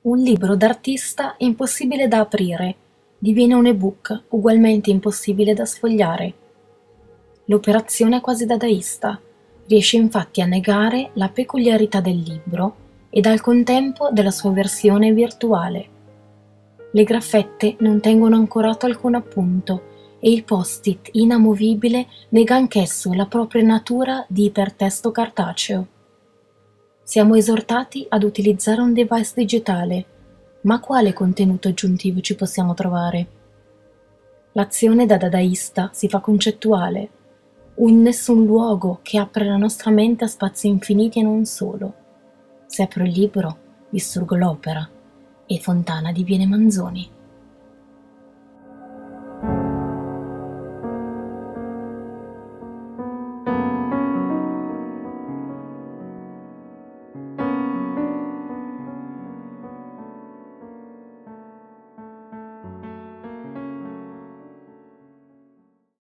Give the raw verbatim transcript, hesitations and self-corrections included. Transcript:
Un libro d'artista impossibile da aprire, diviene un ebook ugualmente impossibile da sfogliare. L'operazione è quasi dadaista, riesce infatti a negare la peculiarità del libro ed al contempo della sua versione virtuale. Le graffette non tengono ancorato alcun appunto e il post-it inamovibile nega anch'esso la propria natura di ipertesto cartaceo. Siamo esortati ad utilizzare un device digitale, ma quale contenuto aggiuntivo ci possiamo trovare? L'azione da dadaista si fa concettuale, un nessun luogo che apre la nostra mente a spazi infiniti e non solo. Se apro il libro, distruggo l'opera e Fontana diviene Manzoni.